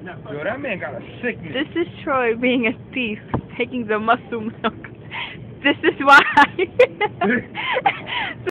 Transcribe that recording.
Yo, that man got a sickness. This is Troy being a thief, taking the muscle milk. This is why.